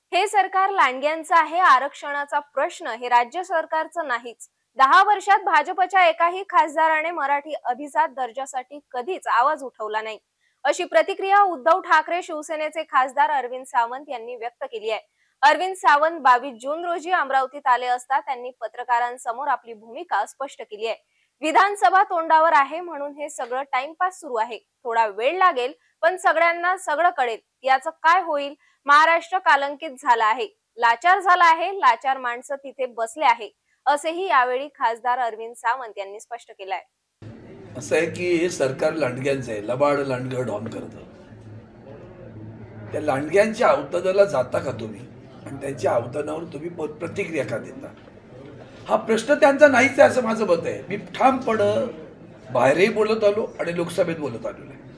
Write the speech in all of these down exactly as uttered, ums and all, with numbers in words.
हे सरकार लांडग्यांचं आहे, आरक्षणाचा प्रश्न हे राज्य सरकारचं नाहीच। दहा वर्षात भाजपच्या एकाही खासदाराने मराठी अभिजात दर्जासाठी कधीच आवाज उठवला नाही, अशी प्रतिक्रिया उद्धव ठाकरे शिवसेनेचे खासदार अरविंद सावंत यांनी व्यक्त केली आहे। अरविंद सावंत बावीस जून रोजी अमरावतीत आले असता त्यांनी पत्रकारांसमोर आपली भूमिका स्पष्ट केली आहे। विधानसभा तोंडावर आहे म्हणून हे सगळं टाइमपास सुरू आहे, थोडा वेळ लागेल पण सगळ्यांना सगळं कळेल। याचं काय होईल? महाराष्ट्र कालंकित झाला आहे, लाचार झाला आहे, लाचार माणसं तिथे बसले आहे, असेही यावेळी खासदार अरविंद सावंत यांनी स्पष्ट केलं आहे। असं आहे की हे सरकार लांडग्यांचं आहे, लबाड लांडगं डॉन करतं। त्या लांडग्यांच्या अवताराला जाता का तुम्ही आणि त्यांच्या अवतारावर तुम्ही प्रतिक्रिया का देता? हा प्रश्न त्यांचा नाहीच आहे असं माझं मत आहे। मी ठामपणे बाहेरही बोलत आलो आणि लोकसभेत बोलत आलेलो आहे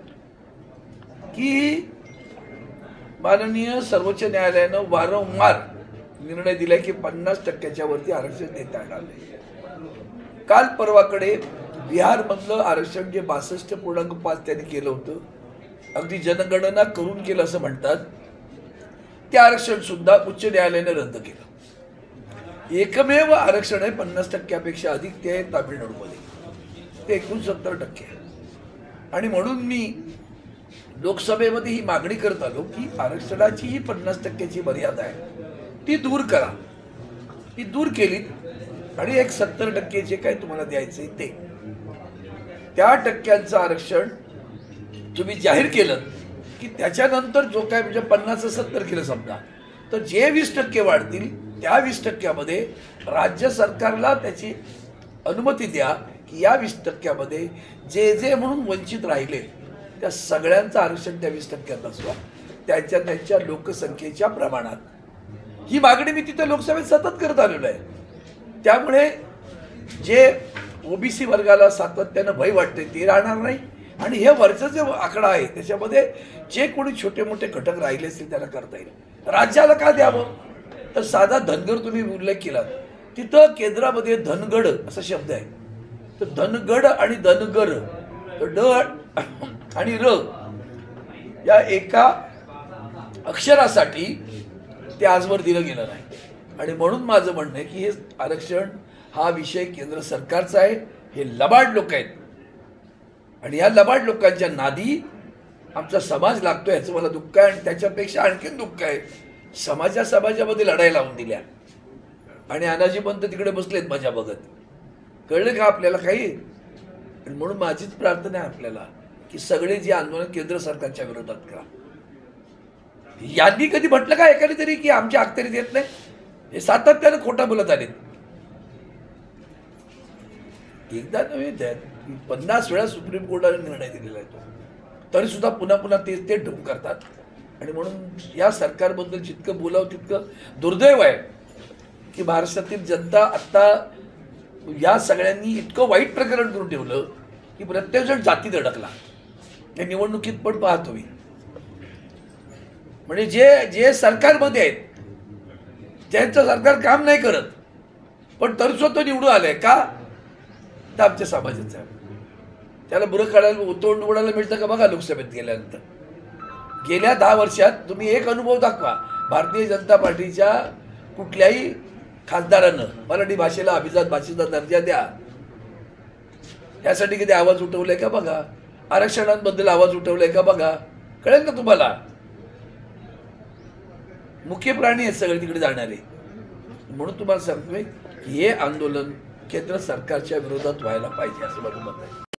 की माननीय सर्वोच्च न्यायालयानं वारंवार निर्णय दिलाय की पन्नास टक्क्याच्या वरती आरक्षण देता येणार नाही। काल परवाकडे बिहारमधलं आरक्षण जे बासष्ट पूर्णांक पाच त्यांनी केलं होतं, अगदी जनगणना करून केलं असं म्हणतात, ते आरक्षण सुद्धा उच्च न्यायालयाने रद्द केलं। एकमेव आरक्षण आहे पन्नास टक्क्यापेक्षा अधिक, ते आहे तामिळनाडूमध्ये, ते एकोणसत्तर टक्के आहे। आणि म्हणून मी लोकसभेमध्ये ही मागणी करत आलो की आरक्षणाची ही पन्नास टक्क्याची मर्यादा आहे ती दूर करा। ती दूर केली आणि एक सत्तर टक्के जे काही तुम्हाला द्यायचे ते त्या टक्क्यांचं आरक्षण तुम्ही जाहीर केलं की त्याच्यानंतर जो काय म्हणजे पन्नास सत्तर केलं समजा, तर जे वीस टक्के वाढतील त्या वीस टक्क्यामध्ये राज्य सरकारला त्याची अनुमती द्या की या वीस टक्क्यामध्ये जे जे म्हणून वंचित राहिले त्या सगळ्यांचं आरक्षण त्या वीस टक्क्यात असवा, त्यांच्या त्यांच्या लोकसंख्येच्या प्रमाणात। ही मागणी मी तिथे लोकसभेत सतत करत आलेलो आहे। त्यामुळे जे ओबीसी वर्गाला सातत्यानं भय वाटते ते राहणार नाही आणि हे वरचं जे आकडा आहे त्याच्यामध्ये जे कोणी छोटे मोठे घटक राहिले असतील त्याला करता येईल। राज्याला का द्यावं? तर साधा धनगर तुम्ही उल्लेख केला, तिथं केंद्रामध्ये धनगड असा शब्द आहे, तर धनगड आणि धनगर ड आणि र या एका अक्षरासाठी ते आजवर दिलं गेलं नाही। आणि म्हणून माझं म्हणणं आहे की हे आरक्षण हा विषय केंद्र सरकारचा आहे। हे लबाड लोक आहेत आणि या लबाड लोकांच्या नादी आमचा समाज लागतो, याचं मला दुःख आहे। आणि त्याच्यापेक्षा आणखीन दुःख आहे, समाजा समाजामध्ये लढाई लावून दिल्या आणि अनाजी पंत तिकडे बसलेत माझ्या बघत। कळलं का आपल्याला काही? आणि म्हणून माझीच प्रार्थना आहे आपल्याला की सगळे जे आंदोलन केंद्र सरकारच्या विरोधात करा। यांनी कधी म्हटलं का एखादी तरी की आमच्या अखत्यारीत येत नाही? हे सातत्यानं खोटा बोलत आले। एकदा नव्हे, पन्नास वेळा सुप्रीम कोर्टाने निर्णय दिलेला आहे तो, तरी सुद्धा पुन्हा पुन्हा तेच ते ढोंग करतात। आणि म्हणून या सरकारबद्दल जितकं बोलावं तितकं दुर्दैव आहे की महाराष्ट्रातील जनता आता या सगळ्यांनी इतकं वाईट प्रकरण करून ठेवलं की प्रत्येकजण जातीत अडकला। या निवडणुकीत पण पाहतो मी, म्हणजे जे जे सरकारमध्ये आहेत ज्यांचं सरकार काम नाही करत पण तरी स्वतः निवडून आलंय का, तर आमच्या समाजाचं आहे। त्याला बुरं काढायला तोंड उडायला मिळतं का बघा लोकसभेत गेल्यानंतर। गेल्या दहा वर्षात तुम्ही एक अनुभव दाखवा भारतीय जनता पार्टीच्या कुठल्याही खासदारानं मराठी भाषेला अभिजात भाषेचा दर्जा द्या यासाठी कधी आवाज उठवलाय का बघा? आरक्षणांबद्दल आवाज उठवलाय का बघा? कळेल का तुम्हाला? मुख्य प्राणी आहेत सगळे तिकडे जाणारे। म्हणून तुम्हाला सांगतोय हे आंदोलन केंद्र सरकारच्या विरोधात व्हायला पाहिजे असं माझं मत आहे।